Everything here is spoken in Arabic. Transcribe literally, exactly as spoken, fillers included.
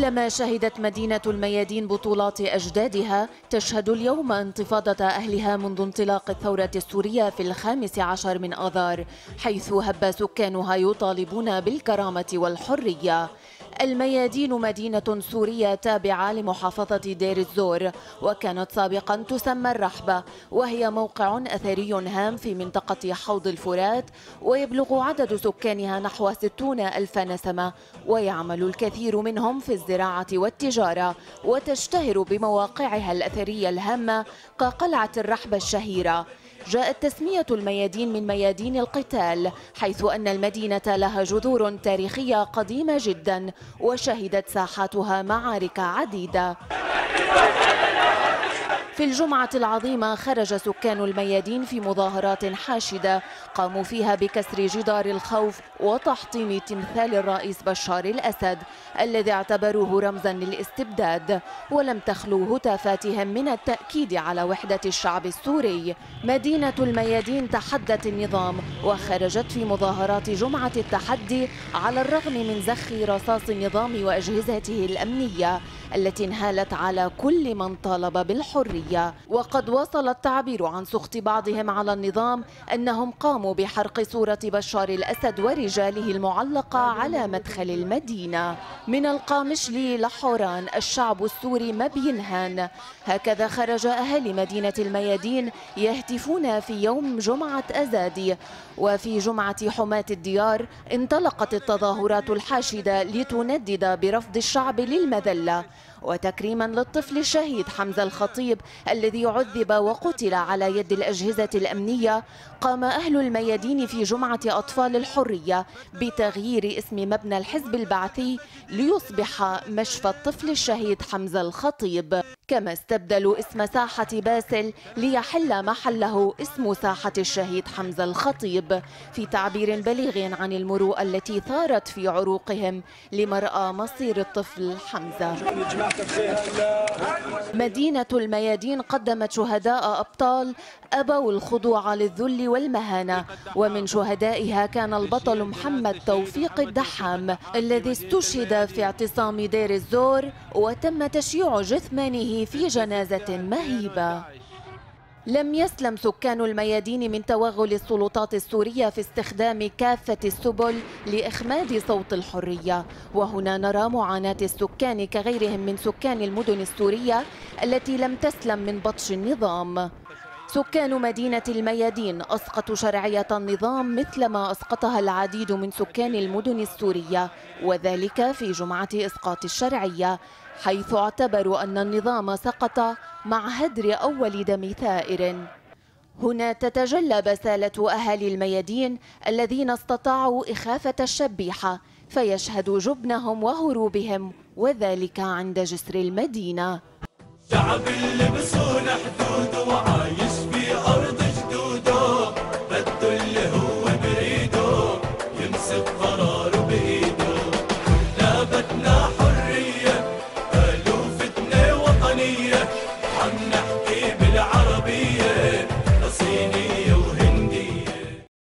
كما شهدت مدينة الميادين بطولات أجدادها، تشهد اليوم انتفاضة أهلها منذ انطلاق الثورة السورية في الخامس عشر من آذار، حيث هب سكانها يطالبون بالكرامة والحرية. الميادين مدينة سورية تابعة لمحافظة دير الزور، وكانت سابقا تسمى الرحبة، وهي موقع أثري هام في منطقة حوض الفرات، ويبلغ عدد سكانها نحو ستون ألف نسمة، ويعمل الكثير منهم في الزراعة والتجارة، وتشتهر بمواقعها الأثرية الهامة كقلعة الرحبة الشهيرة. جاءت تسمية الميادين من ميادين القتال، حيث أن المدينة لها جذور تاريخية قديمة جدا، وشهدت ساحاتها معارك عديدة. في الجمعة العظيمة خرج سكان الميادين في مظاهرات حاشدة قاموا فيها بكسر جدار الخوف وتحطيم تمثال الرئيس بشار الأسد الذي اعتبروه رمزا للاستبداد، ولم تخلو هتافاتهم من التأكيد على وحدة الشعب السوري. مدينة الميادين تحدت النظام وخرجت في مظاهرات جمعة التحدي على الرغم من زخ رصاص النظام وأجهزته الأمنية التي انهالت على كل من طالب بالحرية. وقد وصل التعبير عن سخط بعضهم على النظام أنهم قاموا بحرق صورة بشار الأسد ورجاله المعلقة على مدخل المدينة. من القامشلي لحوران الشعب السوري ما بينهان، هكذا خرج أهالي مدينة الميادين يهتفون في يوم جمعة أزادي. وفي جمعة حماة الديار انطلقت التظاهرات الحاشدة لتندد برفض الشعب للمذلة وتكريما للطفل الشهيد حمزة الخطيب الذي عذب وقتل على يد الأجهزة الأمنية. قام أهل الميادين في جمعة أطفال الحرية بتغيير اسم مبنى الحزب البعثي ليصبح مشفى الطفل الشهيد حمزة الخطيب، كما استبدلوا اسم ساحة باسل ليحل محله اسم ساحة الشهيد حمزة الخطيب، في تعبير بليغ عن المروءة التي ثارت في عروقهم لمرأى مصير الطفل حمزة. مدينة الميادين قدمت شهداء أبطال أبوا الخضوع للذل والمهانة، ومن شهدائها كان البطل محمد توفيق الدحام الذي استشهد في اعتصام دير الزور وتم تشييع جثمانه في جنازة مهيبة. لم يسلم سكان الميادين من توغل السلطات السورية في استخدام كافة السبل لإخماد صوت الحرية، وهنا نرى معاناة السكان كغيرهم من سكان المدن السورية التي لم تسلم من بطش النظام. سكان مدينة الميادين أسقطوا شرعية النظام مثلما أسقطها العديد من سكان المدن السورية، وذلك في جمعة إسقاط الشرعية، حيث اعتبروا أن النظام سقط مع هدر أول دم ثائر. هنا تتجلى بسالة أهالي الميادين الذين استطاعوا إخافة الشبيحة فيشهدوا جبنهم وهروبهم، وذلك عند جسر المدينة. شعب اللي بصون حدوده وعايش في أرض جدوده، بده اللي هو بريده يمسك قرار